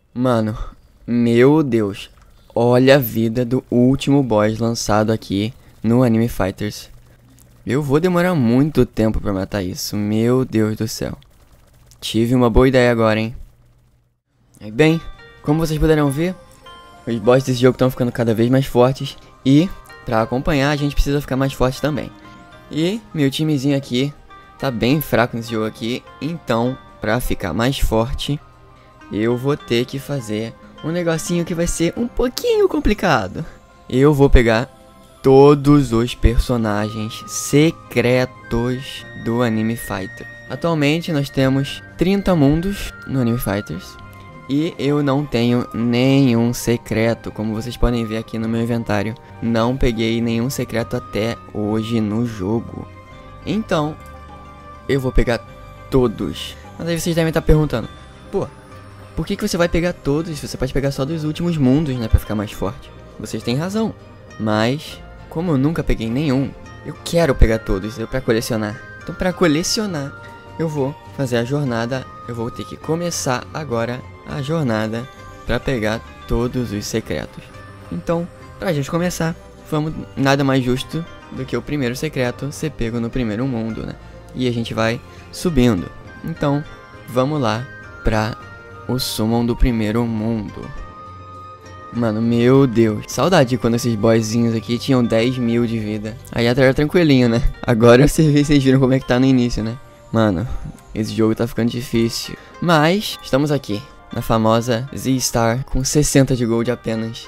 Mano, meu Deus. Olha a vida do último boss lançado aqui no Anime Fighters. Eu vou demorar muito tempo pra matar isso. Meu Deus do céu. Tive uma boa ideia agora, hein. Bem, como vocês puderam ver, os bosses desse jogo estão ficando cada vez mais fortes. E, pra acompanhar, a gente precisa ficar mais forte também. E meu timezinho aqui tá bem fraco nesse jogo aqui. Então, pra ficar mais forte, eu vou ter que fazer um negocinho que vai ser um pouquinho complicado. Eu vou pegar todos os personagens secretos do Anime Fighter. Atualmente nós temos 30 mundos no Anime Fighters. E eu não tenho nenhum secreto, como vocês podem ver aqui no meu inventário. Não peguei nenhum secreto até hoje no jogo. Então, eu vou pegar todos. Mas aí vocês devem estar perguntando, pô, por que você vai pegar todos? Você pode pegar só dos últimos mundos, né, pra ficar mais forte. Vocês têm razão. Mas, como eu nunca peguei nenhum, eu quero pegar todos, pra colecionar. Então, pra colecionar, eu vou fazer a jornada. Eu vou ter que começar agora a jornada pra pegar todos os secretos. Então, pra gente começar, vamos, nada mais justo do que o primeiro secreto ser pego no primeiro mundo, né? E a gente vai subindo. Então, vamos lá pra o summon do primeiro mundo. Mano, meu Deus. Saudade quando esses boyzinhos aqui tinham 10 mil de vida. Aí até era tranquilinho, né? Agora vocês viram como é que tá no início, né? Mano, esse jogo tá ficando difícil. Mas, estamos aqui na famosa Z-Star com 60 de gold apenas.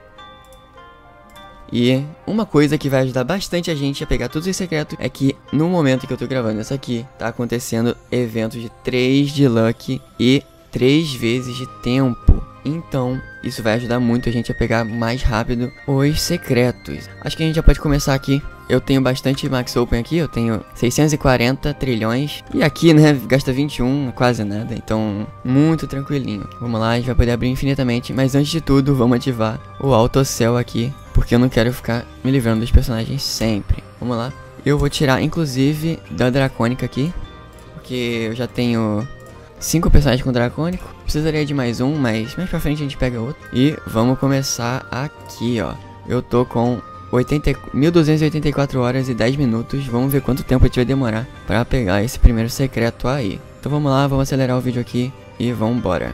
E uma coisa que vai ajudar bastante a gente a pegar todos os secretos é que no momento que eu tô gravando isso aqui, tá acontecendo eventos de 3 de luck e 3 vezes de tempo. Então, isso vai ajudar muito a gente a pegar mais rápido os secretos. Acho que a gente já pode começar aqui. Eu tenho bastante Max Open aqui, eu tenho 640 trilhões. E aqui, né, gasta 21, quase nada. Então, muito tranquilinho. Vamos lá, a gente vai poder abrir infinitamente. Mas antes de tudo, vamos ativar o autocell aqui, porque eu não quero ficar me livrando dos personagens sempre. Vamos lá. Eu vou tirar, inclusive, da Dracônica aqui, porque eu já tenho 5 personagens com Dracônico. Precisaria de mais um, mas mais pra frente a gente pega outro. E vamos começar aqui, ó. Eu tô com 1284 horas e 10 minutos. Vamos ver quanto tempo a gente vai demorar pra pegar esse primeiro secreto aí. Então vamos lá, vamos acelerar o vídeo aqui e vamos embora.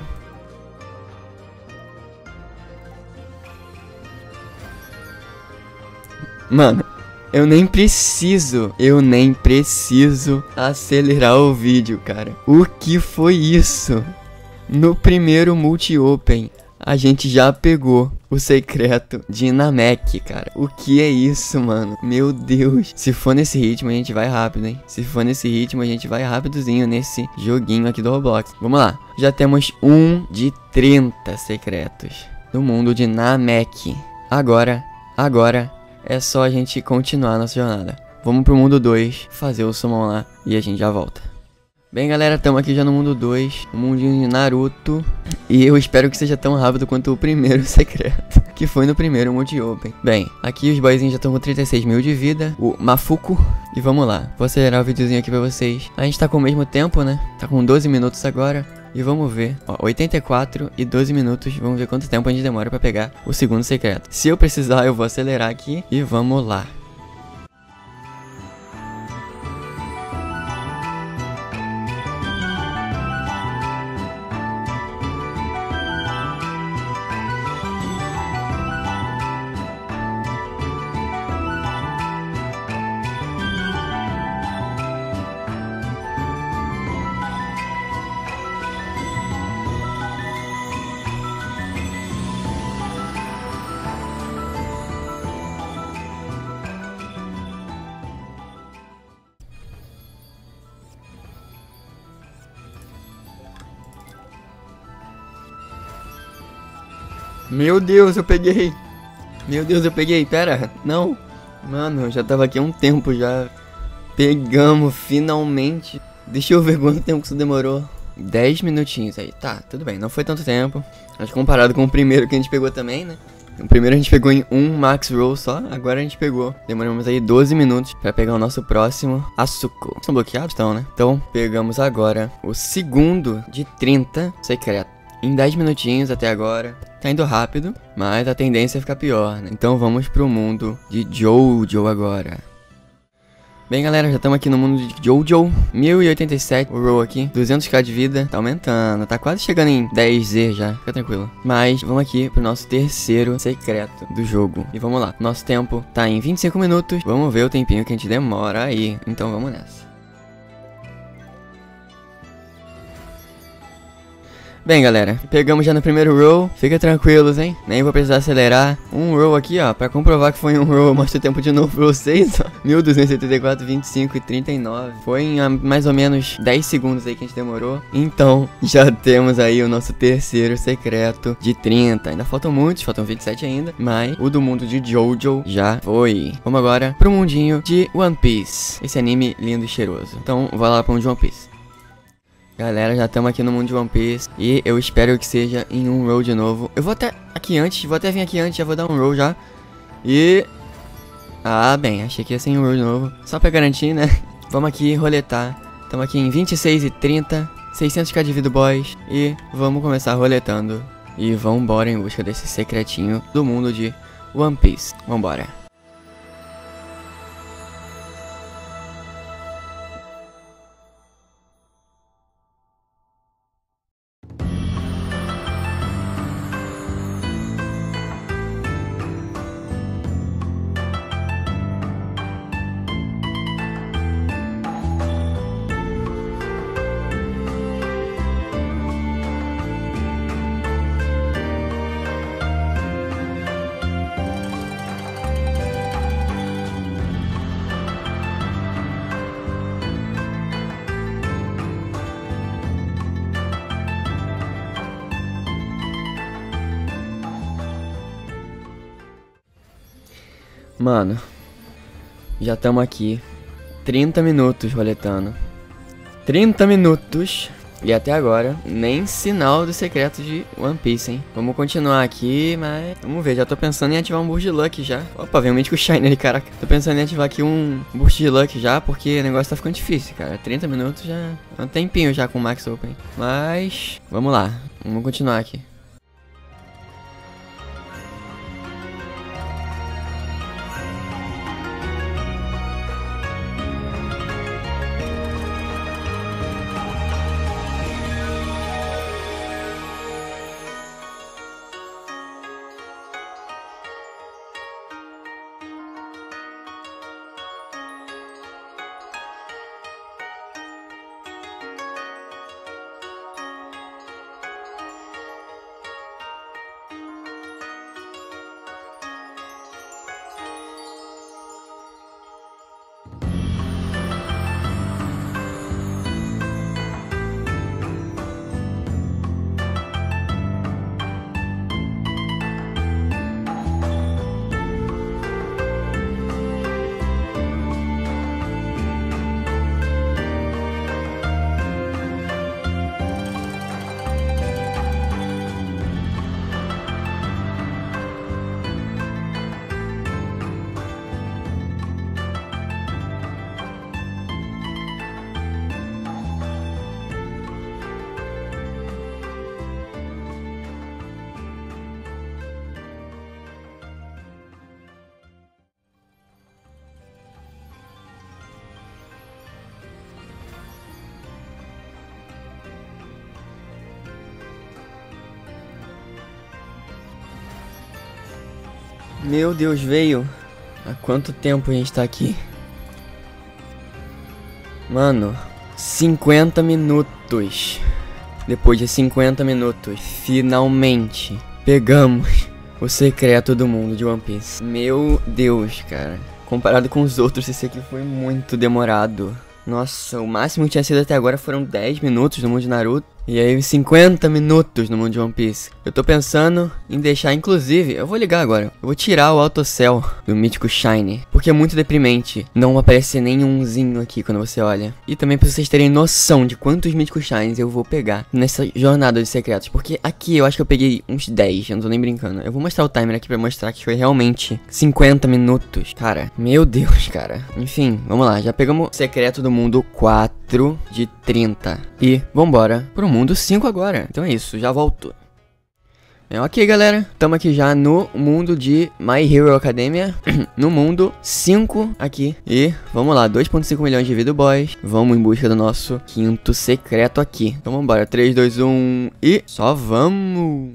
Mano, eu nem preciso acelerar o vídeo, cara. O que foi isso? No primeiro multi-open, a gente já pegou o secreto de Namek, cara. O que é isso, mano? Meu Deus. Se for nesse ritmo, a gente vai rápido, hein? Se for nesse ritmo, a gente vai rapidozinho nesse joguinho aqui do Roblox. Vamos lá. Já temos um de 30 secretos no mundo de Namek. Agora é só a gente continuar a nossa jornada. Vamos pro mundo 2, fazer o summon lá e a gente já volta. Bem, galera, estamos aqui já no mundo 2, o mundinho de Naruto. E eu espero que seja tão rápido quanto o primeiro secreto, que foi no primeiro multi-open. Bem, aqui os boyzinhos já estão com 36 mil de vida, o Mafuku. E vamos lá, vou acelerar o videozinho aqui pra vocês. A gente tá com o mesmo tempo, né? Tá com 12 minutos agora. E vamos ver, ó, 84 e 12 minutos, vamos ver quanto tempo a gente demora pra pegar o segundo secreto. Se eu precisar, eu vou acelerar aqui e vamos lá. Meu Deus, eu peguei. Meu Deus, eu peguei. Pera, não. Mano, eu já tava aqui há um tempo já. Pegamos, finalmente. Deixa eu ver quanto tempo que isso demorou. 10 minutinhos aí. Tá, tudo bem, não foi tanto tempo. Mas comparado com o primeiro que a gente pegou também, né? O primeiro a gente pegou em um max roll só. Agora a gente pegou. Demoramos aí 12 minutos pra pegar o nosso próximo Asuko. Estão bloqueados? Estão, né? Então, pegamos agora o segundo de 30 secreto. em 10 minutinhos até agora. Tá indo rápido, mas a tendência é ficar pior, né? Então vamos pro mundo de Jojo agora. Bem, galera, já estamos aqui no mundo de Jojo. 1087 o roll aqui, 200k de vida, tá aumentando, tá quase chegando em 10Z já, fica tranquilo. Mas vamos aqui pro nosso terceiro secreto do jogo. E vamos lá, nosso tempo tá em 25 minutos, vamos ver o tempinho que a gente demora aí. Então vamos nessa. Bem, galera, pegamos já no primeiro roll, fica tranquilos, hein? Nem vou precisar acelerar. Um roll aqui, ó, pra comprovar que foi um roll, mostra o tempo de novo pra vocês, ó. 1274, 25 e 39. Foi em mais ou menos 10 segundos aí que a gente demorou. Então, já temos aí o nosso terceiro secreto de 30. Ainda faltam muitos, faltam 27 ainda, mas o do mundo de Jojo já foi. Vamos agora pro mundinho de One Piece. Esse anime lindo e cheiroso. Então, vai lá pro mundo de One Piece. Galera, já estamos aqui no mundo de One Piece e eu espero que seja em um roll de novo. Eu vou até vir aqui antes, já vou dar um roll já. E... ah, bem, achei que ia ser em um roll de novo. Só pra garantir, né? Vamos aqui roletar. Estamos aqui em 26 e 30, 600k de vida boys. E vamos começar roletando. E vambora em busca desse secretinho do mundo de One Piece. Vambora. Mano, já estamos aqui 30 minutos roletando. 30 minutos. E até agora, nem sinal do secreto de One Piece, hein? Vamos continuar aqui, mas... vamos ver, já tô pensando em ativar um Boost de Luck já. Opa, veio um Mítico Shine ali, caraca. Tô pensando em ativar aqui um Boost de Luck já, porque o negócio tá ficando difícil, cara. 30 minutos já... é um tempinho já com o Max Open. Mas... vamos lá, vamos continuar aqui. Meu Deus, veio. Há quanto tempo a gente tá aqui? Mano, 50 minutos. Depois de 50 minutos, finalmente pegamos o secreto do mundo de One Piece. Meu Deus, cara. Comparado com os outros, esse aqui foi muito demorado. Nossa, o máximo que tinha sido até agora foram 10 minutos no mundo de Naruto. E aí 50 minutos no mundo de One Piece. Eu tô pensando em deixar, inclusive, eu vou ligar agora. Eu vou tirar o autocell do Mítico Shine, porque é muito deprimente não aparecer nenhumzinho aqui quando você olha. E também pra vocês terem noção de quantos Míticos Shines eu vou pegar nessa jornada de secretos. Porque aqui eu acho que eu peguei uns 10, eu não tô nem brincando. Eu vou mostrar o timer aqui pra mostrar que foi realmente 50 minutos. Cara, meu Deus, cara. Enfim, vamos lá, já pegamos o secreto do mundo 4 de 30. E vambora pro mundo 5 agora. Então é isso, já volto. Ok, galera, estamos aqui já no mundo de My Hero Academia, no mundo 5 aqui. E vamos lá, 2.5 milhões de vida boys. Vamos em busca do nosso quinto secreto aqui. Então vambora, 3, 2, 1 e só vamos!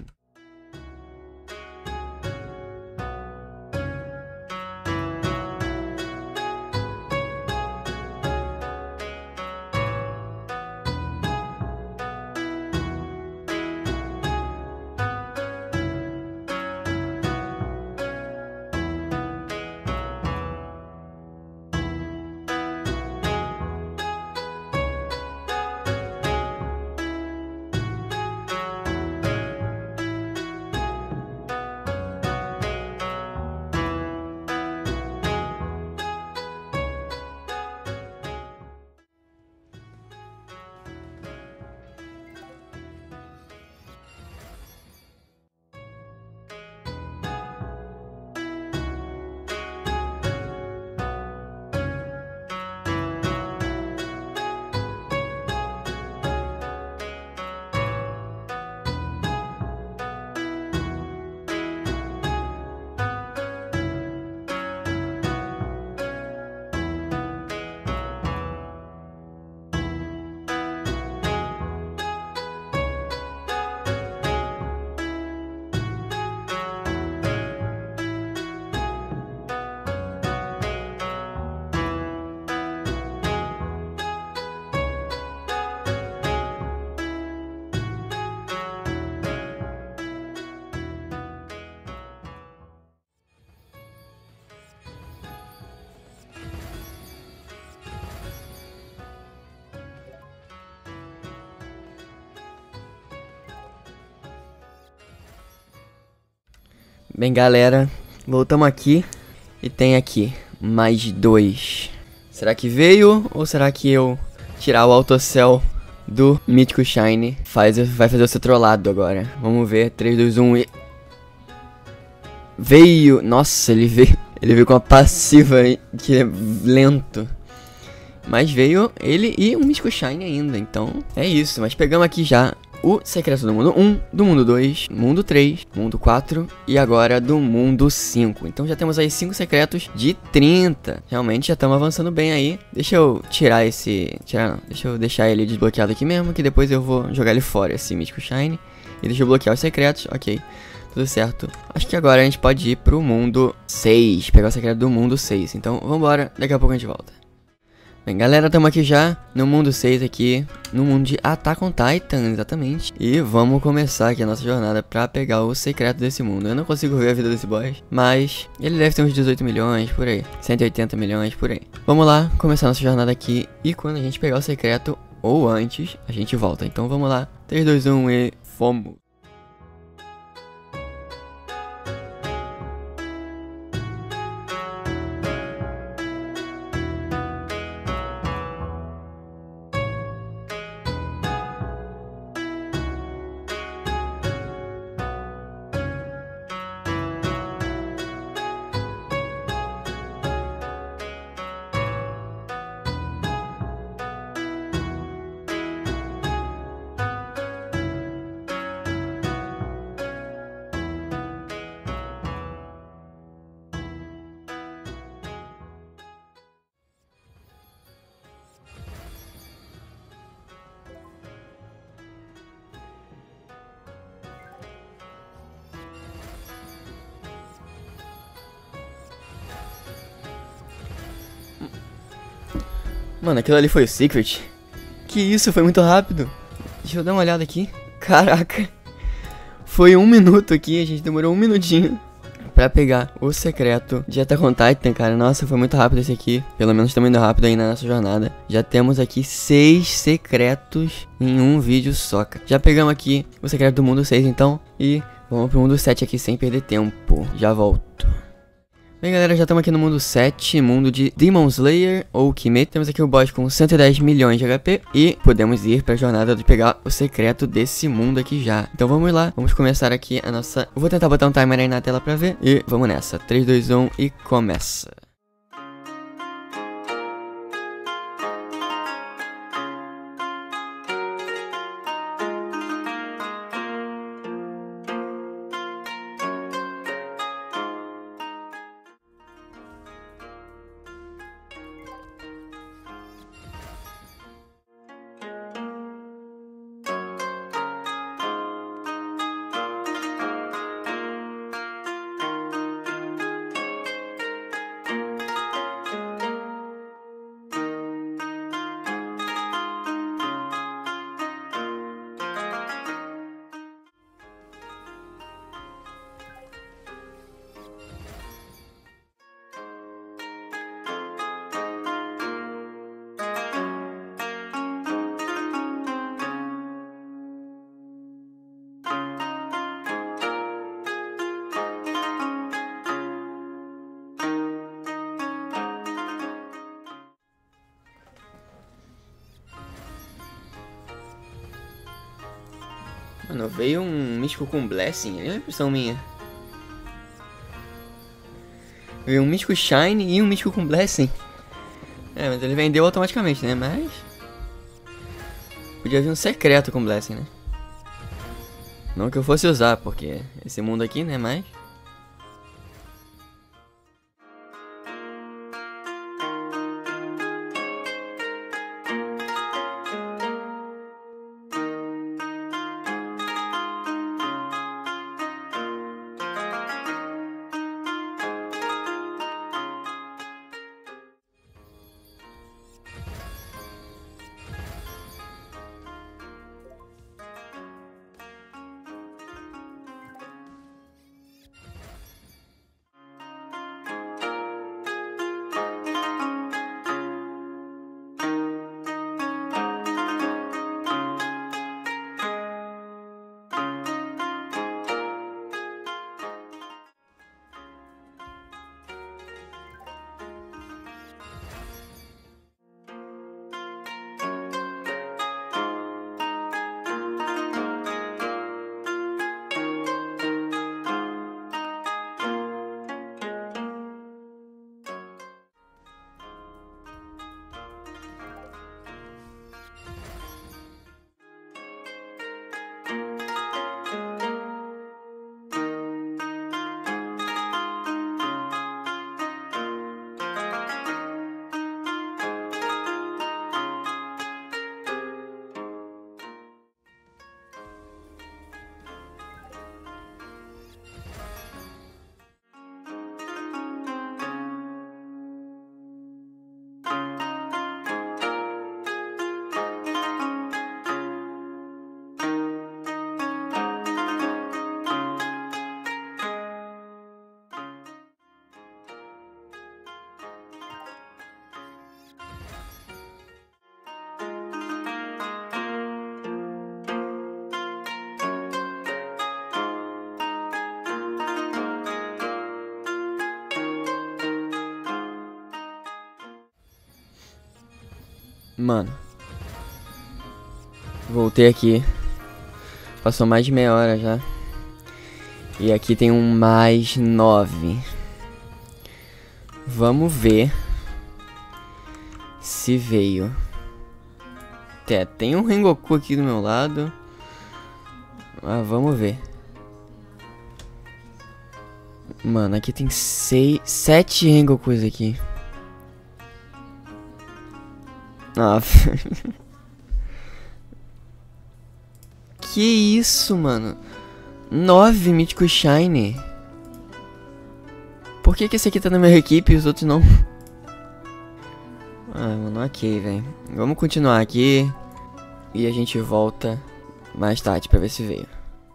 Bem, galera, voltamos aqui e tem aqui mais 2. Será que veio ou será que eu tirar o autocell do Mítico Shine vai fazer eu ser trollado agora? Vamos ver, 3, 2, 1 e... Veio! Nossa, ele veio com a passiva que é lento. Mas veio ele e um Mítico Shine ainda, então é isso. Mas pegamos aqui já o secreto do mundo 1, do mundo 2, mundo 3, mundo 4 e agora do mundo 5. Então já temos aí 5 secretos de 30. Realmente já estamos avançando bem aí. Deixa eu tirar esse... deixa eu deixar ele desbloqueado aqui mesmo, que depois eu vou jogar ele fora, esse Mítico Shine. E deixa eu bloquear os secretos, ok. Tudo certo. Acho que agora a gente pode ir pro mundo 6, pegar o secreto do mundo 6. Então vambora, daqui a pouco a gente volta. Bem, galera, estamos aqui já no mundo 6 aqui, no mundo de Attack on Titan, exatamente. E vamos começar aqui a nossa jornada pra pegar o secreto desse mundo. Eu não consigo ver a vida desse boss, mas ele deve ter uns 18 milhões, por aí. 180 milhões, por aí. Vamos lá, começar a nossa jornada aqui. E quando a gente pegar o secreto, ou antes, a gente volta. Então vamos lá, 3, 2, 1 e fomos. Mano, aquilo ali foi o Secret? Que isso, foi muito rápido. Deixa eu dar uma olhada aqui. Caraca. Foi 1 minuto aqui, a gente demorou 1 minutinho pra pegar o secreto de Attack on Titan, cara. Nossa, foi muito rápido esse aqui. Pelo menos estamos indo rápido aí na nossa jornada. Já temos aqui 6 secretos em um vídeo só, cara. Já pegamos aqui o secreto do mundo 6, então. E vamos pro mundo 7 aqui sem perder tempo. Já volto. Bem, galera, já estamos aqui no mundo 7, mundo de Demon Slayer ou Kimetsu. Temos aqui o boss com 110 milhões de HP e podemos ir para a jornada de pegar o secreto desse mundo aqui já. Então vamos lá, vamos começar aqui a nossa... Eu vou tentar botar um timer aí na tela para ver e vamos nessa. 3, 2, 1 e começa. Mano, veio um místico com Blessing, é uma impressão minha. Veio um místico Shine e um místico com Blessing. É, mas ele vendeu automaticamente, né? Mas... podia vir um secreto com Blessing, né? Não que eu fosse usar, porque esse mundo aqui, né? Mas... mano, voltei aqui. Passou mais de meia hora já. E aqui tem um mais 9. Vamos ver se veio. Tem um Rengoku aqui do meu lado. Vamos ver. Mano, aqui tem 7 Rengokus aqui. Que isso, mano? 9 Mítico Shine. Por que esse aqui tá na minha equipe e os outros não? Mano, ok, velho. Vamos continuar aqui. E a gente volta mais tarde pra ver se veio.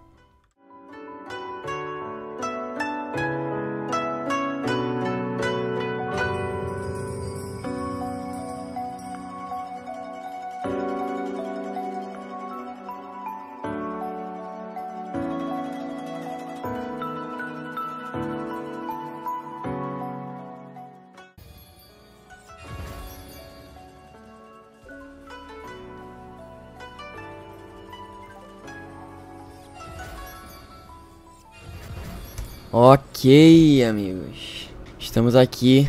Ok, amigos. Estamos aqui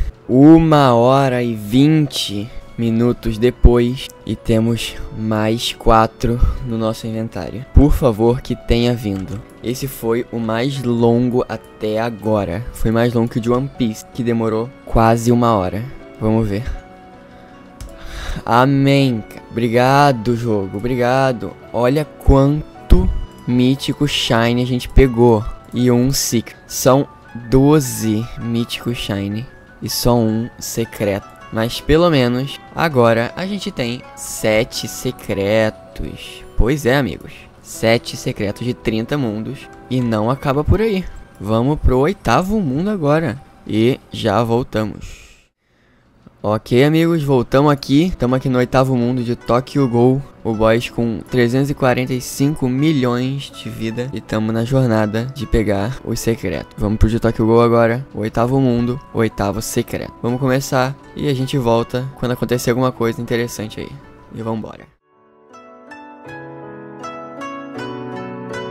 1h20 minutos depois e temos mais 4 no nosso inventário. Por favor, que tenha vindo. Esse foi o mais longo até agora. Foi mais longo que o de One Piece, que demorou quase 1 hora. Vamos ver. Amém. Obrigado, jogo. Obrigado. Olha quanto mítico Shine a gente pegou. E um secret. São 12 míticos Shine e só um secreto. Mas pelo menos agora a gente tem 7 secretos. Pois é, amigos. 7 secretos de 30 mundos. E não acaba por aí. Vamos pro 8º mundo agora. E já voltamos. Ok, amigos, voltamos aqui. Estamos aqui no 8º mundo de Tokyo Ghoul. O boss com 345 milhões de vida. E estamos na jornada de pegar os secretos. Vamos pro de Tokyo Ghoul agora. O 8º mundo, o 8º secreto. Vamos começar e a gente volta quando acontecer alguma coisa interessante aí. E vambora.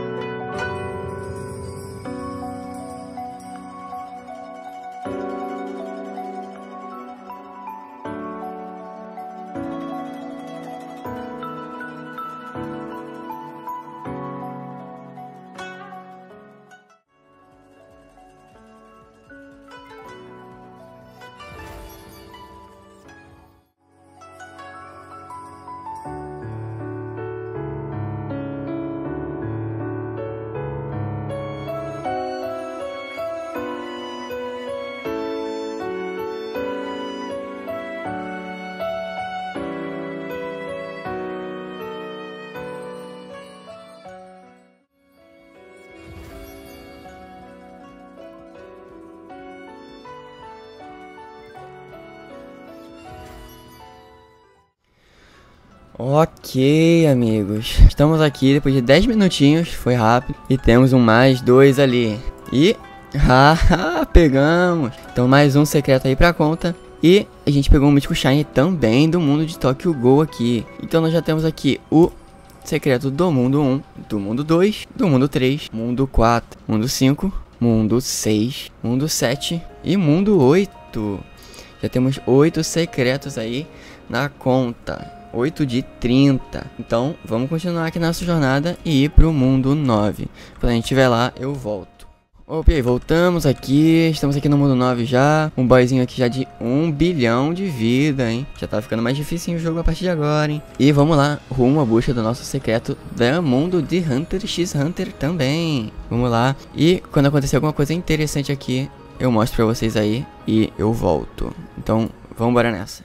Ok, amigos. Estamos aqui depois de 10 minutinhos. Foi rápido. E temos um mais 2 ali. E... haha, pegamos. Então mais um secreto aí pra conta. E a gente pegou um mítico shiny também do mundo de Tokyo Ghoul aqui. Então nós já temos aqui o secreto do mundo 1, do mundo 2, do mundo 3, mundo 4, mundo 5, mundo 6, mundo 7 e mundo 8. Já temos 8 secretos aí na conta. 8 de 30. Então vamos continuar aqui nossa jornada e ir pro mundo 9. Quando a gente estiver lá, eu volto. Ok, voltamos aqui, estamos aqui no mundo 9 já, um boyzinho aqui já de 1 bilhão de vida, hein, já tá ficando mais difícil o jogo a partir de agora, hein, e vamos lá, rumo à busca do nosso secreto do mundo de Hunter x Hunter também, vamos lá, e quando acontecer alguma coisa interessante aqui, eu mostro pra vocês aí e eu volto, então vamos embora nessa.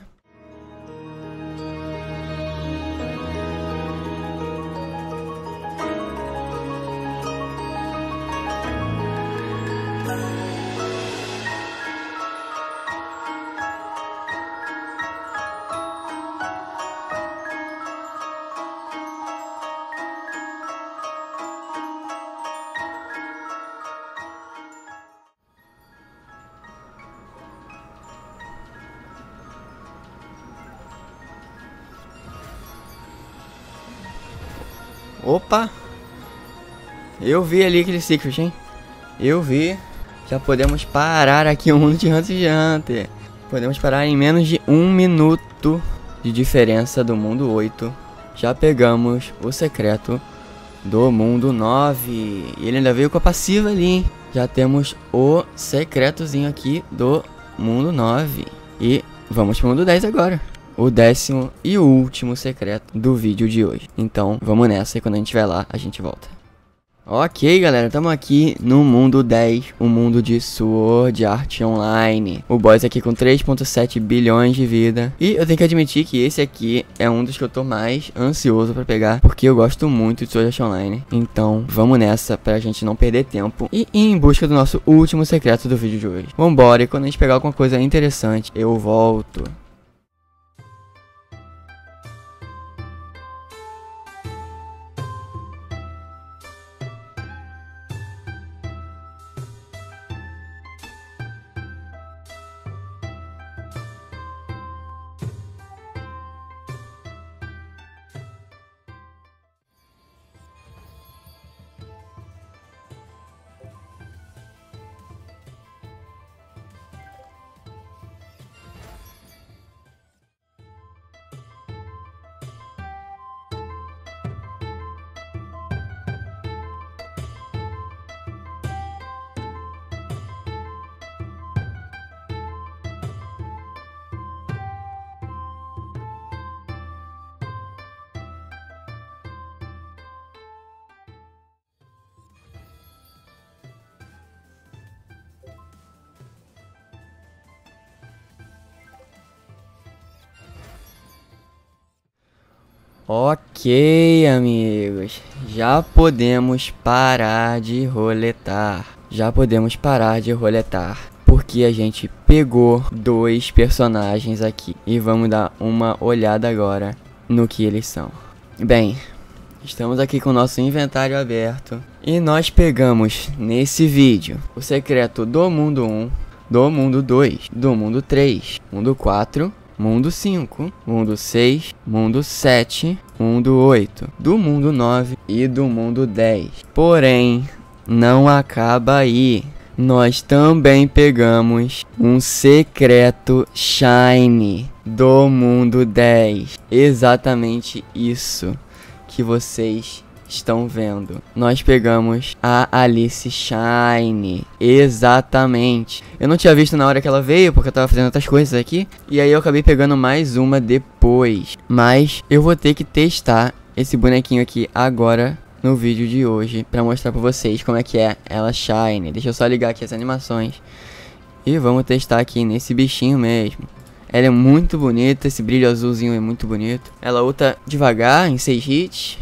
Opa! Eu vi ali aquele secret, hein? Eu vi. Já podemos parar aqui o mundo de Hunter x Hunter. Podemos parar em menos de 1 minuto de diferença do mundo 8. Já pegamos o secreto do mundo 9. E ele ainda veio com a passiva ali, hein? Já temos o secretozinho aqui do mundo 9. E vamos pro mundo 10 agora. O 10º e o último secreto do vídeo de hoje. Então, vamos nessa e quando a gente estiver lá, a gente volta. Ok, galera, estamos aqui no mundo 10, o mundo de Sword Art Online. O boss aqui com 3.7 bilhões de vida. E eu tenho que admitir que esse aqui é um dos que eu tô mais ansioso pra pegar, porque eu gosto muito de Sword Art Online. Então, vamos nessa pra gente não perder tempo e ir em busca do nosso último secreto do vídeo de hoje. Vambora, e quando a gente pegar alguma coisa interessante, eu volto. Ok, amigos, já podemos parar de roletar. Porque a gente pegou 2 personagens aqui. E vamos dar uma olhada agora no que eles são. Bem, estamos aqui com o nosso inventário aberto. E nós pegamos nesse vídeo o secreto do mundo 1, do mundo 2, do mundo 3, mundo 4... mundo 5, mundo 6, mundo 7, mundo 8, do mundo 9 e do mundo 10. Porém, não acaba aí. Nós também pegamos um secreto shiny do mundo 10. Exatamente isso que vocês estão vendo. Nós pegamos a Alice Shine. Exatamente. Eu não tinha visto na hora que ela veio, porque eu tava fazendo outras coisas aqui. E aí eu acabei pegando mais uma depois. Mas eu vou ter que testar esse bonequinho aqui agora no vídeo de hoje, pra mostrar pra vocês como é que é ela Shine. Deixa eu só ligar aqui as animações. E vamos testar aqui nesse bichinho mesmo. Ela é muito bonita, esse brilho azulzinho é muito bonito. Ela ulta devagar, em 6 hits.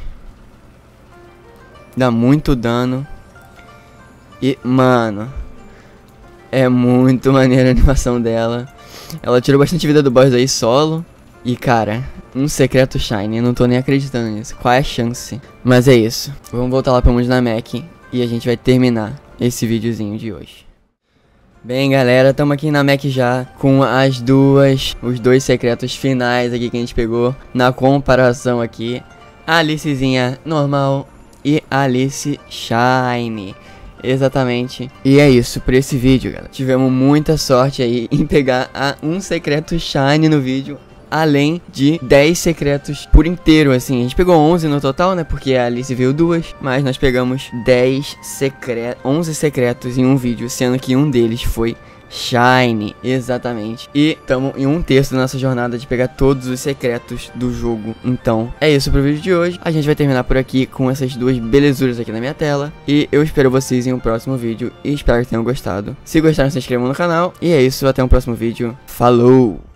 Dá muito dano. E, mano, é muito maneira a animação dela. Ela tirou bastante vida do boss aí solo. E, cara, um secreto Shiny. Eu não tô nem acreditando nisso. Qual é a chance? Mas é isso. Vamos voltar lá pro mundo da Mac e a gente vai terminar esse videozinho de hoje. Bem, galera, estamos aqui na Mac já com os dois secretos finais aqui que a gente pegou na comparação aqui. A Alicezinha normal e a Alice Shiny. Exatamente. E é isso por esse vídeo, galera. Tivemos muita sorte aí em pegar um secreto Shiny no vídeo, além de 10 secretos por inteiro, assim. A gente pegou 11 no total, né, porque a Alice veio 2, mas nós pegamos 11 secretos em um vídeo, sendo que um deles foi Shiny, exatamente. E estamos em 1/3 da nossa jornada de pegar todos os secretos do jogo. Então, é isso pro vídeo de hoje. A gente vai terminar por aqui com essas duas belezuras aqui na minha tela. E eu espero vocês em um próximo vídeo e espero que tenham gostado. Se gostaram, se inscrevam no canal. E é isso, até um próximo vídeo. Falou!